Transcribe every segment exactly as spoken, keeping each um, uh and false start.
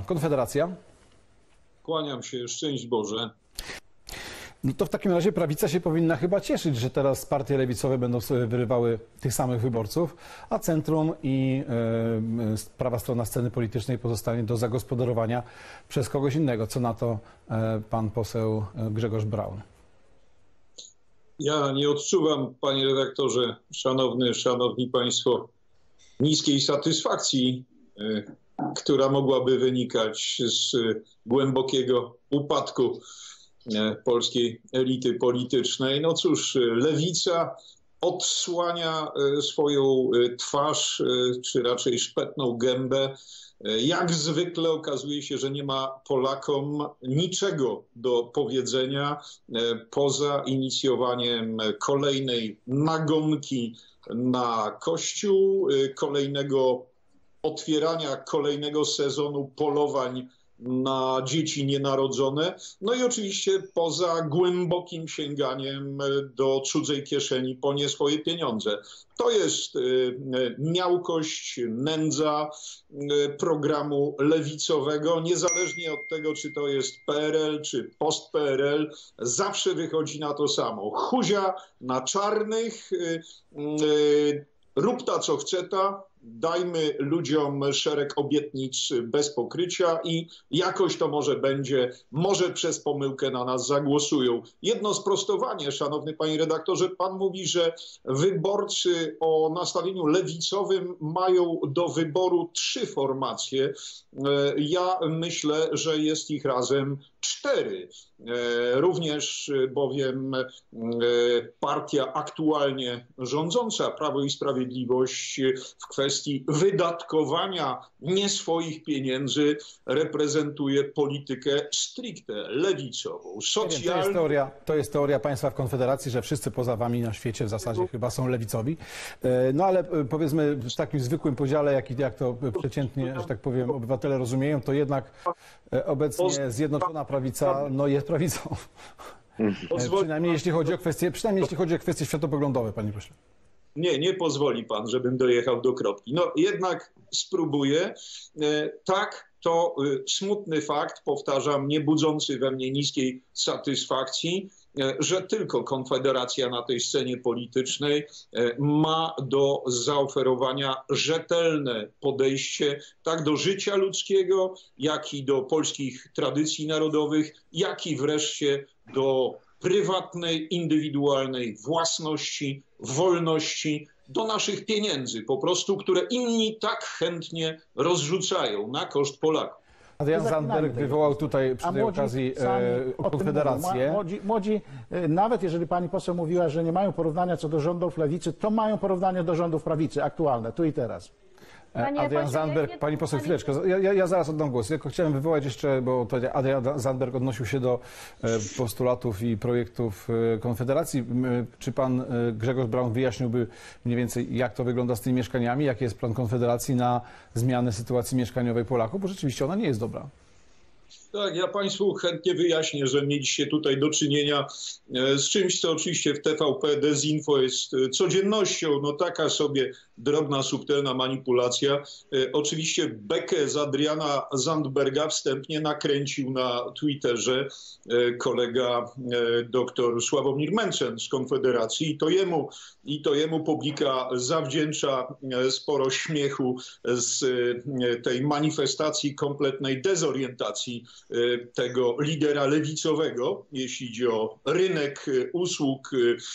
Konfederacja? Kłaniam się, szczęść Boże. No to w takim razie prawica się powinna chyba cieszyć, że teraz partie lewicowe będą sobie wyrywały tych samych wyborców, a centrum i y, prawa strona sceny politycznej pozostanie do zagospodarowania przez kogoś innego. Co na to y, pan poseł Grzegorz Braun? Ja nie odczuwam, panie redaktorze, szanowny, szanowni państwo, niskiej satysfakcji, y, która mogłaby wynikać z głębokiego upadku polskiej elity politycznej. No cóż, lewica odsłania swoją twarz, czy raczej szpetną gębę. Jak zwykle okazuje się, że nie ma Polakom niczego do powiedzenia poza inicjowaniem kolejnej nagonki na Kościół, kolejnego otwierania kolejnego sezonu polowań na dzieci nienarodzone, no i oczywiście poza głębokim sięganiem do cudzej kieszeni po nie swoje pieniądze. To jest miałkość, nędza programu lewicowego, niezależnie od tego, czy to jest P R L, czy post-P R L, zawsze wychodzi na to samo. Huzia na czarnych, rób ta co chce ta, dajmy ludziom szereg obietnic bez pokrycia i jakoś to może będzie, może przez pomyłkę na nas zagłosują. Jedno sprostowanie, szanowny panie redaktorze, pan mówi, że wyborcy o nastawieniu lewicowym mają do wyboru trzy formacje. Ja myślę, że jest ich razem cztery. Również bowiem partia aktualnie rządząca, Prawo i Sprawiedliwość, w kwestii wydatkowania nie swoich pieniędzy reprezentuje politykę stricte lewicową. Socjal... To jest teoria, to jest teoria państwa w Konfederacji, że wszyscy poza wami na świecie w zasadzie chyba są lewicowi. No ale powiedzmy w takim zwykłym podziale, jak, jak to przeciętnie, że tak powiem, obywatele rozumieją, to jednak obecnie Zjednoczona Prawica no, jest prawicą. Przynajmniej jeśli chodzi o kwestie, przynajmniej jeśli chodzi o kwestie światopoglądowe, panie pośle. Nie, nie pozwoli pan, żebym dojechał do kropki. No jednak spróbuję. Tak, to smutny fakt, powtarzam, nie budzący we mnie niskiej satysfakcji, że tylko Konfederacja na tej scenie politycznej ma do zaoferowania rzetelne podejście tak do życia ludzkiego, jak i do polskich tradycji narodowych, jak i wreszcie do prywatnej, indywidualnej własności, wolności, do naszych pieniędzy po prostu, które inni tak chętnie rozrzucają na koszt Polaków. Adrian Zandberg wywołał tutaj przy tej okazji e, Konfederację. Młodzi, młodzi, nawet jeżeli pani poseł mówiła, że nie mają porównania co do rządów lewicy, to mają porównanie do rządów prawicy aktualne, tu i teraz. Panie Adrian Zandberg, ja pani poseł, chwileczkę, ja, ja, ja zaraz oddam głos. Tylko chciałem wywołać jeszcze, bo Adrian Zandberg odnosił się do postulatów i projektów Konfederacji. Czy pan Grzegorz Braun wyjaśniłby mniej więcej, jak to wygląda z tymi mieszkaniami, jaki jest plan Konfederacji na zmianę sytuacji mieszkaniowej Polaków, bo rzeczywiście ona nie jest dobra. Tak, ja państwu chętnie wyjaśnię, że mieliście tutaj do czynienia z czymś, co oczywiście w T V P Dezinfo jest codziennością. No taka sobie drobna, subtelna manipulacja. Oczywiście bekę z Adriana Zandberga wstępnie nakręcił na Twitterze kolega dr Sławomir Mencen z Konfederacji i to jemu, i to jemu publika zawdzięcza sporo śmiechu z tej manifestacji kompletnej dezorientacji tego lidera lewicowego, jeśli idzie o rynek usług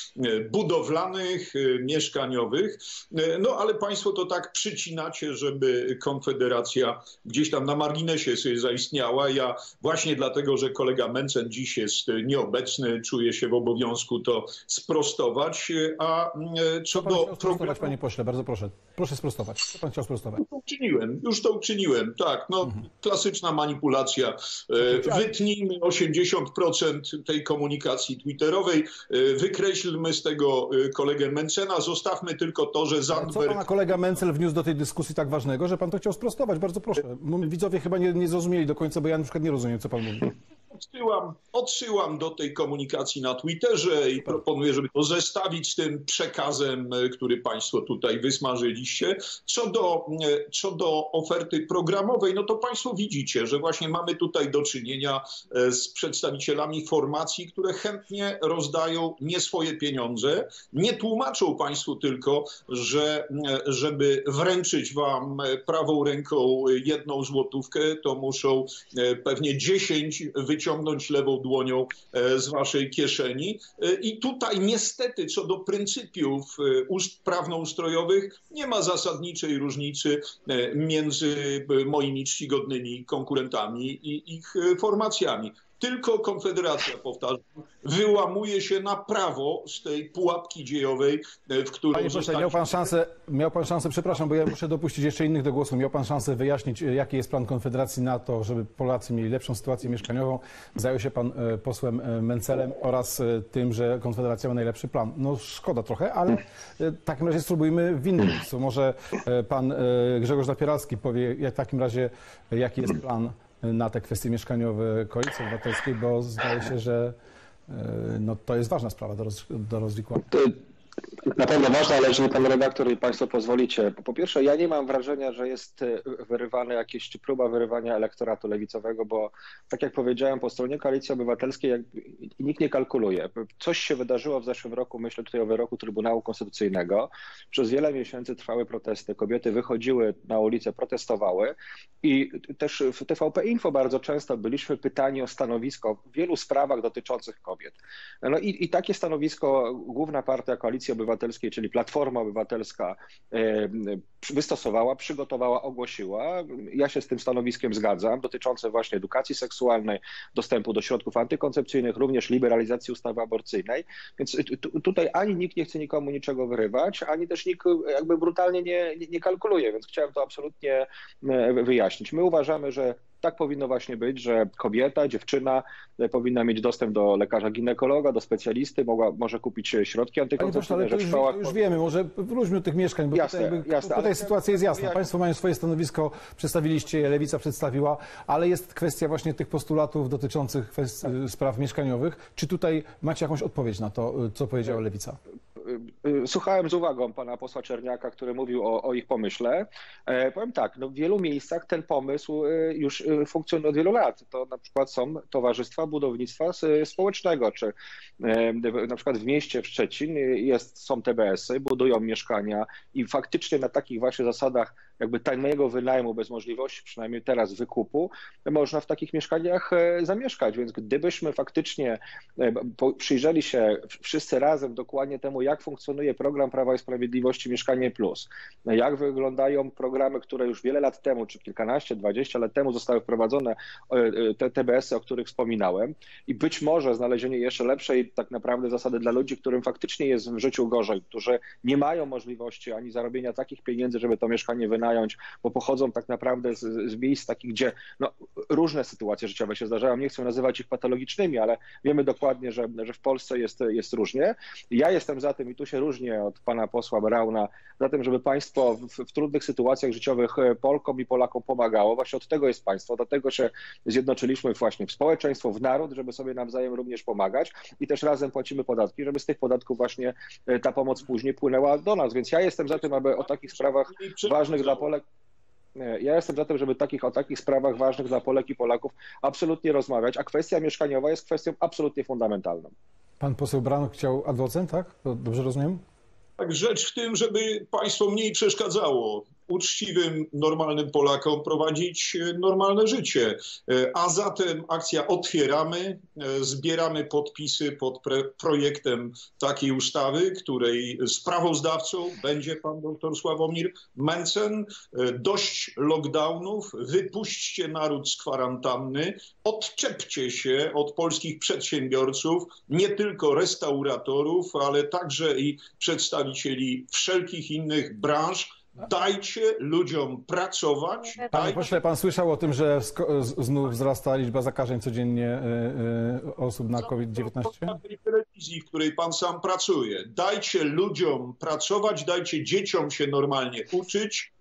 budowlanych, mieszkaniowych. No ale państwo to tak przycinacie, żeby Konfederacja gdzieś tam na marginesie sobie zaistniała. Ja właśnie dlatego, że kolega Mencen dziś jest nieobecny, czuję się w obowiązku to sprostować. A co do sprostować, panie pośle, bardzo proszę. Proszę sprostować. Co pan chciał sprostować? Już to uczyniłem, już to uczyniłem, tak. No, mhm. Klasyczna manipulacja. Wytnijmy osiemdziesiąt procent tej komunikacji twitterowej, wykreślmy z tego kolegę Mencena, zostawmy tylko to, że Zandberg... Co pana kolega Mencel wniósł do tej dyskusji tak ważnego, że pan to chciał sprostować? Bardzo proszę. Widzowie chyba nie, nie zrozumieli do końca, bo ja na przykład nie rozumiem, co pan mówi. odsyłam, odsyłam do tej komunikacji na Twitterze i proponuję, żeby to zestawić z tym przekazem, który państwo tutaj wysmażyliście. Co do, co do oferty programowej, no to państwo widzicie, że właśnie mamy tutaj do czynienia z przedstawicielami formacji, które chętnie rozdają nie swoje pieniądze. Nie tłumaczą państwu tylko, że żeby wręczyć wam prawą ręką jedną złotówkę, to muszą pewnie dziesięć wyciągnąć lewą dłonią z waszej kieszeni. I tutaj niestety co do pryncypiów prawnoustrojowych nie ma zasadniczej różnicy między moimi czcigodnymi konkurentami i ich formacjami. Tylko Konfederacja, powtarzam, wyłamuje się na prawo z tej pułapki dziejowej, w którą... Panie pośle, miał pan szansę, miał pan szansę, przepraszam, bo ja muszę dopuścić jeszcze innych do głosu, miał pan szansę wyjaśnić, jaki jest plan Konfederacji na to, żeby Polacy mieli lepszą sytuację mieszkaniową. Zajął się pan posłem Mencelem oraz tym, że Konfederacja ma najlepszy plan. No szkoda trochę, ale w takim razie spróbujmy w innym miejscu. Może pan Grzegorz Napieralski powie jak w takim razie, jaki jest plan na te kwestie mieszkaniowe Koalicji Obywatelskiej, bo zdaje się, że no, to jest ważna sprawa do, roz, do rozwikłania. Na pewno ważne, ale jeżeli pan redaktor i państwo pozwolicie. Po pierwsze, ja nie mam wrażenia, że jest wyrywane jakieś, czy próba wyrywania elektoratu lewicowego, bo tak jak powiedziałem, po stronie Koalicji Obywatelskiej jak, nikt nie kalkuluje. Coś się wydarzyło w zeszłym roku, myślę tutaj o wyroku Trybunału Konstytucyjnego. Przez wiele miesięcy trwały protesty, kobiety wychodziły na ulicę, protestowały i też w T V P Info bardzo często byliśmy pytani o stanowisko w wielu sprawach dotyczących kobiet. No i, i takie stanowisko główna partia Koalicji Obywatelskiej, czyli Platforma Obywatelska, wystosowała, przygotowała, ogłosiła. Ja się z tym stanowiskiem zgadzam, dotyczące właśnie edukacji seksualnej, dostępu do środków antykoncepcyjnych, również liberalizacji ustawy aborcyjnej. Więc tutaj ani nikt nie chce nikomu niczego wyrywać, ani też nikt jakby brutalnie nie, nie kalkuluje, więc chciałem to absolutnie wyjaśnić. My uważamy, że tak powinno właśnie być, że kobieta, dziewczyna powinna mieć dostęp do lekarza ginekologa, do specjalisty, mogła, może kupić środki antykoncepcyjne, ale to że w już, szkołach... już wiemy, może wróćmy do tych mieszkań, bo jasne, tutaj, jakby, jasne, tutaj ale... sytuacja jest jasna. Państwo mają swoje stanowisko, przedstawiliście je, Lewica przedstawiła, ale jest kwestia właśnie tych postulatów dotyczących kwestii, spraw mieszkaniowych. Czy tutaj macie jakąś odpowiedź na to, co powiedziała Lewica? Słuchałem z uwagą pana posła Czerniaka, który mówił o, o ich pomyśle. E, powiem tak, no w wielu miejscach ten pomysł już funkcjonuje od wielu lat. To na przykład są towarzystwa budownictwa społecznego, czy e, na przykład w mieście w Szczecin jest, są T B S y, budują mieszkania i faktycznie na takich właśnie zasadach jakby taniego wynajmu bez możliwości, przynajmniej teraz wykupu, można w takich mieszkaniach zamieszkać. Więc gdybyśmy faktycznie przyjrzeli się wszyscy razem dokładnie temu, jak funkcjonuje program Prawa i Sprawiedliwości Mieszkanie Plus, jak wyglądają programy, które już wiele lat temu, czy kilkanaście, dwadzieścia lat temu zostały wprowadzone, te T B S y, o których wspominałem, i być może znalezienie jeszcze lepszej tak naprawdę zasady dla ludzi, którym faktycznie jest w życiu gorzej, którzy nie mają możliwości ani zarobienia takich pieniędzy, żeby to mieszkanie wynająć, bo pochodzą tak naprawdę z, z miejsc takich, gdzie no, różne sytuacje życiowe się zdarzają. Nie chcę nazywać ich patologicznymi, ale wiemy dokładnie, że, że w Polsce jest, jest różnie. Ja jestem za tym, i tu się różnię od pana posła Brauna, za tym, żeby państwo w, w trudnych sytuacjach życiowych Polkom i Polakom pomagało. Właśnie od tego jest państwo, dlatego się zjednoczyliśmy właśnie w społeczeństwo, w naród, żeby sobie nawzajem również pomagać i też razem płacimy podatki, żeby z tych podatków właśnie ta pomoc później płynęła do nas. Więc ja jestem za tym, aby o takich sprawach ważnych dla Polek Ja jestem za tym, żeby takich, o takich sprawach ważnych dla Polek i Polaków absolutnie rozmawiać, a kwestia mieszkaniowa jest kwestią absolutnie fundamentalną. Pan poseł Braun chciał adwocem, tak? To dobrze rozumiem? Tak, rzecz w tym, żeby państwo mniej przeszkadzało uczciwym, normalnym Polakom prowadzić normalne życie. A zatem akcja Otwieramy, zbieramy podpisy pod projektem takiej ustawy, której sprawozdawcą będzie pan dr Sławomir Mencen. Dość lockdownów, wypuśćcie naród z kwarantanny, odczepcie się od polskich przedsiębiorców, nie tylko restauratorów, ale także i przedstawicieli wszelkich innych branż. Dajcie ludziom pracować. Panie pośle, pan słyszał o tym, że znów wzrasta liczba zakażeń codziennie osób na COVID dziewiętnaście? Na tej telewizji, w której pan sam pracuje. Dajcie ludziom pracować, dajcie dzieciom się normalnie uczyć,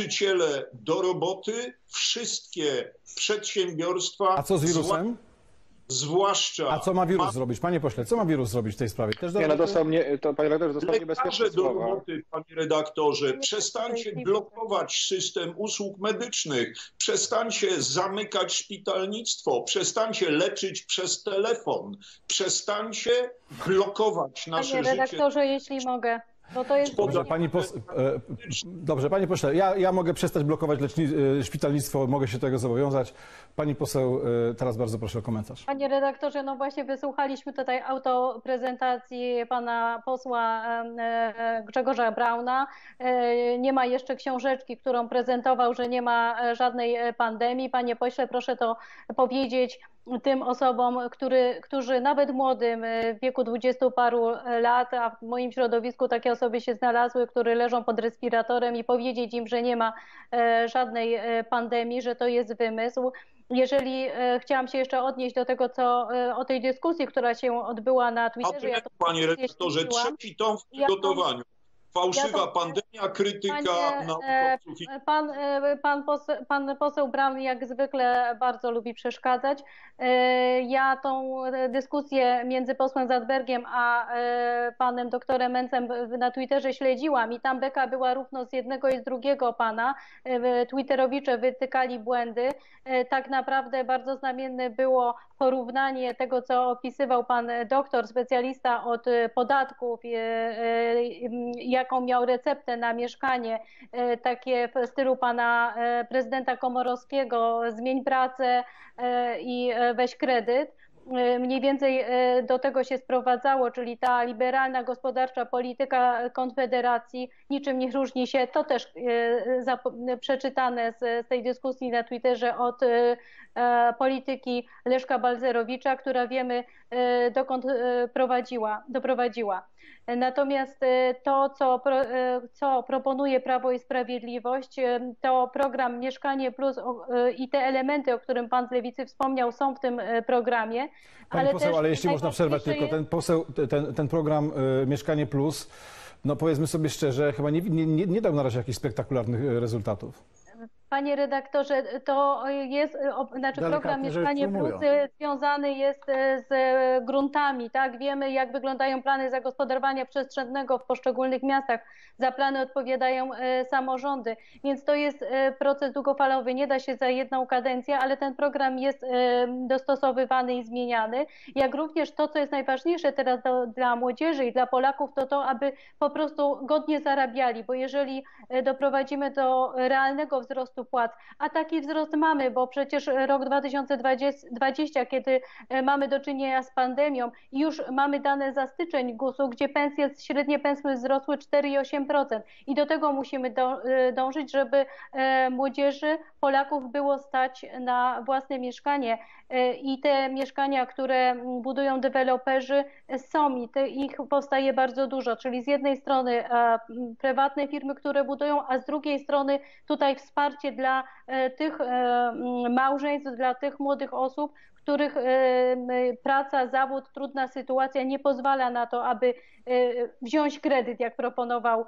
nauczyciele do roboty, wszystkie przedsiębiorstwa. A co z wirusem? zwłaszcza... A co ma wirus ma... zrobić? Panie pośle, co ma wirus zrobić w tej sprawie? Też Nie, no do... dosłownie, to panie redaktorze, dosłownie Lekarze bezpieczne do słowa. roboty, panie redaktorze, przestańcie blokować system usług medycznych, przestańcie zamykać szpitalnictwo, przestańcie leczyć przez telefon, przestańcie blokować nasze Panie życie. redaktorze, jeśli mogę. Bo to jest Dobrze, pani pos... e, Dobrze, panie pośle, ja, ja mogę przestać blokować leczni... e, szpitalnictwo, mogę się tego zobowiązać. Pani poseł, e, teraz bardzo proszę o komentarz. Panie redaktorze, no właśnie wysłuchaliśmy tutaj autoprezentacji pana posła e, Grzegorza Brauna. E, nie ma jeszcze książeczki, którą prezentował, że nie ma żadnej pandemii. Panie pośle, proszę to powiedzieć tym osobom, który, którzy nawet młodym, w wieku dwudziestu paru lat, a w moim środowisku takie osoby się znalazły, które leżą pod respiratorem, i powiedzieć im, że nie ma żadnej pandemii, że to jest wymysł. Jeżeli e, chciałam się jeszcze odnieść do tego, co e, o tej dyskusji, która się odbyła na Twitterze. Ja to, panie redaktorze, trzeci tom w przygotowaniu. Fałszywa ja to, pandemia, krytyka panie, naukowców. I... Pan, pan, poseł, pan poseł Braun jak zwykle bardzo lubi przeszkadzać. Ja tą dyskusję między posłem Zandbergiem a panem doktorem Mencem na Twitterze śledziłam i tam beka była równo z jednego i z drugiego pana. Twitterowicze wytykali błędy. Tak naprawdę bardzo znamienne było porównanie tego, co opisywał pan doktor, specjalista od podatków, jaką miał receptę na mieszkanie, takie w stylu pana prezydenta Komorowskiego, zmień pracę i weź kredyt. Mniej więcej do tego się sprowadzało, czyli ta liberalna gospodarcza polityka Konfederacji niczym nie różni się, to też przeczytane z tej dyskusji na Twitterze, od polityki Leszka Balcerowicza, która wiemy dokąd prowadziła, doprowadziła. Natomiast to, co, co proponuje Prawo i Sprawiedliwość, to program Mieszkanie Plus i te elementy, o którym pan z Lewicy wspomniał, są w tym programie. Pani ale poseł, też ale jeśli można przerwać tylko, ten, poseł, ten, ten program Mieszkanie Plus, no powiedzmy sobie szczerze, chyba nie, nie, nie dał na razie jakichś spektakularnych rezultatów. Panie redaktorze, to jest, znaczy program Mieszkanie Plus związany jest z gruntami, tak? Wiemy, jak wyglądają plany zagospodarowania przestrzennego w poszczególnych miastach. Za plany odpowiadają samorządy, więc to jest proces długofalowy. Nie da się za jedną kadencję, ale ten program jest dostosowywany i zmieniany. Jak również to, co jest najważniejsze teraz do, dla młodzieży i dla Polaków, to to, aby po prostu godnie zarabiali, bo jeżeli doprowadzimy do realnego wzrostu płac, a taki wzrost mamy, bo przecież rok dwa tysiące dwudziesty, kiedy mamy do czynienia z pandemią, już mamy dane za styczeń gusu, gdzie pensje, średnie pensje wzrosły cztery i osiem procent i do tego musimy do, dążyć, żeby młodzieży, Polaków było stać na własne mieszkanie i te mieszkania, które budują deweloperzy, są i te, ich powstaje bardzo dużo, czyli z jednej strony prywatne firmy, które budują, a z drugiej strony tutaj wsparcie dla tych małżeństw, dla tych młodych osób, których praca, zawód, trudna sytuacja nie pozwala na to, aby wziąć kredyt, jak proponował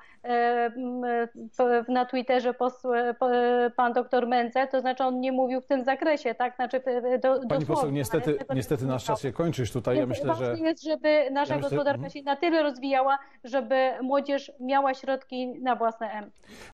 na Twitterze pan doktor Mencen, to znaczy on nie mówił w tym zakresie, tak? Znaczy do, Pani poseł, niestety, niestety nasz czas się kończy już tutaj. Ja myślę, ważne że... jest, żeby nasza ja myślę... gospodarka się na tyle rozwijała, żeby młodzież miała środki na własne M.